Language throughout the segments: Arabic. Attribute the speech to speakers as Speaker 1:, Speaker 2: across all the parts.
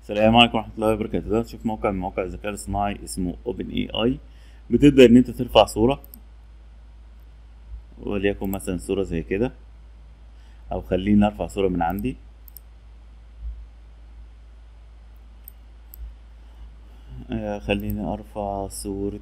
Speaker 1: السلام عليكم ورحمة الله وبركاته. ده نشوف موقع من مواقع الذكاء الاصطناعي اسمه اوبن اي اي. بتبدأ ان انت ترفع صورة، وليكن مثلا صورة زي كده، او خليني ارفع صورة من عندي. خليني ارفع صورة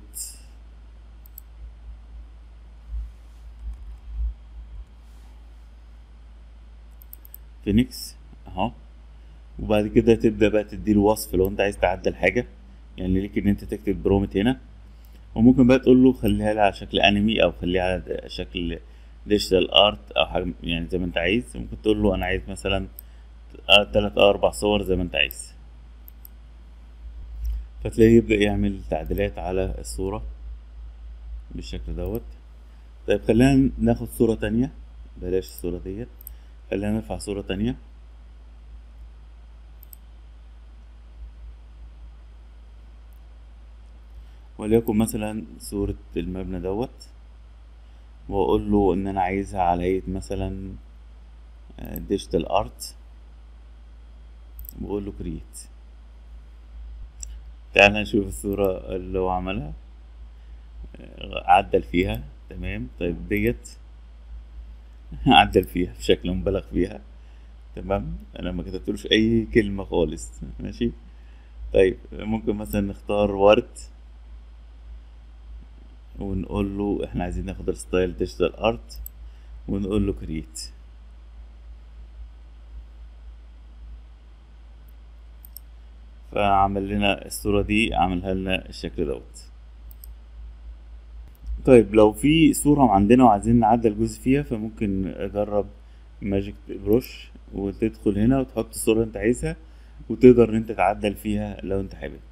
Speaker 1: فينيكس اهو. وبعد كده تبدأ بقى تديله وصف لو انت عايز تعدل حاجة، يعني ليك ان انت تكتب برومت هنا. وممكن بقى تقول له خليها لي على شكل انمي، او خليها على شكل ديجيتال ارت، او حاجة يعني زي ما انت عايز. ممكن تقول له انا عايز مثلا 3 أو 4 صور زي ما انت عايز، فتلاقيه يبدأ يعمل تعديلات على الصورة بالشكل دوت. طيب خلينا ناخد صورة تانية، بلاش الصورة ديت، خلينا نرفع صورة تانية. وليكن مثلا صورة المبنى دوت، وأقول له إن أنا عايزها على هيئة مثلا ديجيتال ارت، وأقول له كرييت. تعال نشوف الصورة اللي هو عملها، عدل فيها تمام. طيب ديت عدل فيها بشكل مبالغ فيها، تمام. انا ما كتبتلوش اي كلمة خالص، ماشي. طيب ممكن مثلا نختار ورد، ونقول له احنا عايزين ناخد الستايل ديجيتال ارت، ونقول له كرييت. فعمل لنا الصورة دي، عملها لنا الشكل دوت. طيب لو في صورة عندنا وعايزين نعدل جزء فيها، فممكن اجرب ماجيك بروش، وتدخل هنا وتحط الصورة اللي انت عايزها، وتقدر ان انت تعدل فيها لو انت حابب.